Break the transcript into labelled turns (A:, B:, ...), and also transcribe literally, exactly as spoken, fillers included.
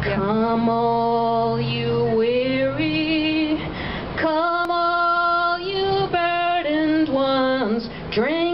A: Come all you weary, come all you burdened ones, drink